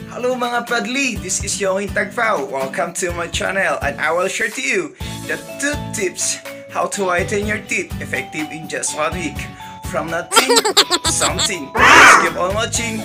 Hello mga Padli, this is Yohin Tagpao. Welcome to my channel and I will share to you the 2 tips how to whiten your teeth effective in just 1 week. From nothing to something. Please keep on watching.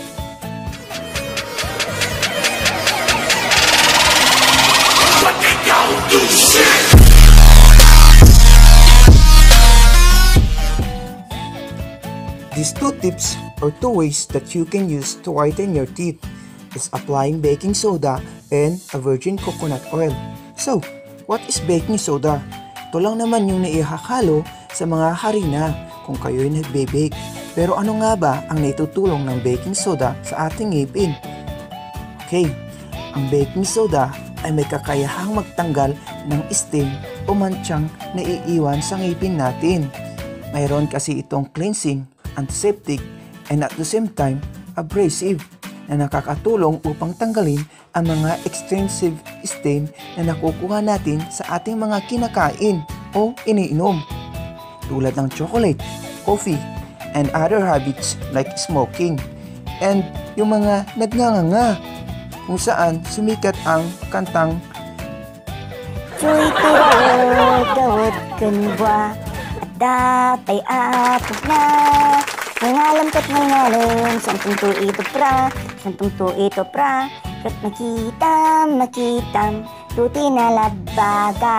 These 2 tips or 2 ways that you can use to whiten your teeth is applying baking soda and a virgin coconut oil. So, what is baking soda? Ito lang naman yung naihahalo sa mga harina kung kayo'y nagbe-bake. Pero ano nga ba ang naitutulong ng baking soda sa ating ngipin? Okay, ang baking soda ay may kakayahang magtanggal ng stain o mantsang naiiwan sa ngipin natin. Mayroon kasi itong cleansing, antiseptic, and at the same time, abrasive na nakakatulong upang tanggalin ang mga extensive stain na nakukuha natin sa ating mga kinakain o iniinom tulad ng chocolate, coffee, and other habits like smoking, and yung mga nagnganganga kung saan sumikat ang kantang Chuy tiro gawat kanwa at datay apog na nangalam kat nangalam santong to ito pra kat makitam tuti na labaga.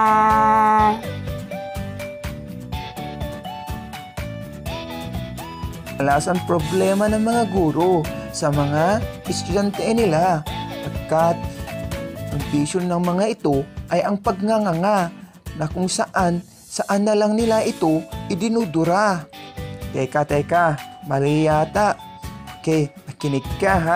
Alas ang problema ng mga guro sa mga estudyante nila pagkat ang vision ng mga ito ay ang pagnganganga na kung saan na lang nila ito idinudura. Teka, mali yata. Okay, makinig ka ha.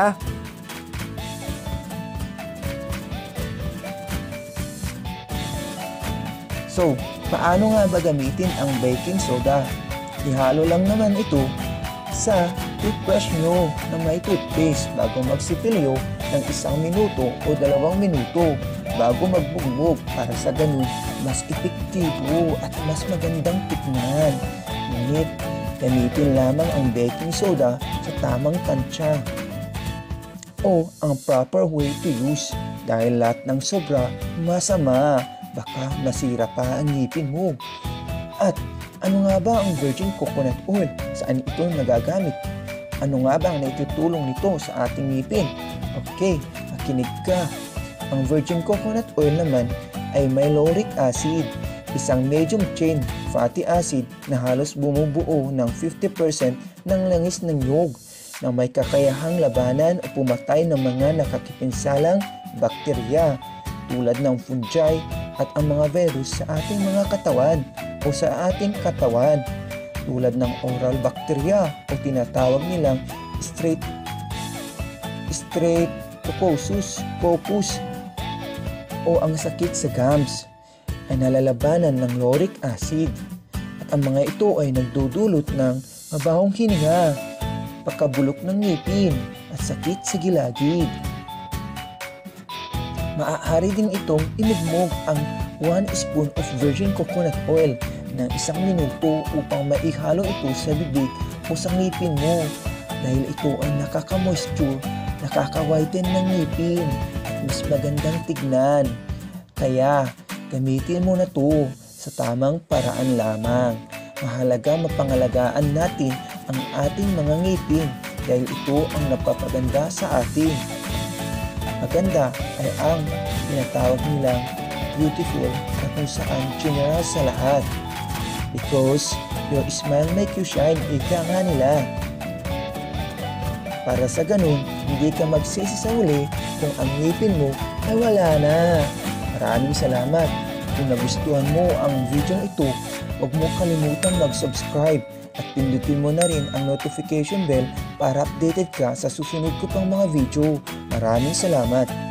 So, paano nga ba gamitin ang baking soda? Ihalo lang naman ito sa toothbrush nyo na may toothpaste bago magsipilyo ng 1 minuto o 2 minuto bago magbugbog para sa ganun mas epektibo at mas magandang tignan. Ngunit, gamitin lamang ang baking soda sa tamang tansya o ang proper way to use dahil lahat ng sobra masama, baka masira pa ang ngipin mo. At ano nga ba ang virgin coconut oil? Saan ito nagagamit? Ano nga ba ang naitutulong nito sa ating ngipin? Okay, makinig ka. Ang virgin coconut oil naman ay may lauric acid, isang medium chain fatty acid na halos bumubuo ng 50% ng langis ng nyog na may kakayahang labanan o pumatay ng mga nakakipinsalang bakterya tulad ng fungi at ang mga virus sa ating mga katawan o sa ating katawan tulad ng oral bacteria o tinatawag nilang streptococcus o ang sakit sa gums ay nalalabanan ng lauric acid at ang mga ito ay nagdudulot ng mabahong hininga, pagkabulok ng ngipin at sakit sa gilagid. Maaari din itong inugmog ang 1 spoon of virgin coconut oil ng 1 minuto upang maihalo ito sa bibig o sa ngipin mo dahil ito ay nakaka-moisture, nakaka-whiten ng ngipin at mas magandang tignan. Kaya, gamitin mo na to sa tamang paraan lamang. Mahalaga mapangalagaan natin ang ating mga ngipin dahil ito ang napapaganda sa atin. Maganda ay ang tinatawag nilang beautiful na kung saan general sa lahat. Because your smile make you shine, ika nga nila. Para sa ganun, hindi ka magsisi sa huli kung ang ngipin mo ay wala na. Maraming salamat. Kung nagustuhan mo ang video ito, huwag mo kalimutan mag-subscribe at pindutin mo na rin ang notification bell para updated ka sa susunod ko pang mga video. Maraming salamat.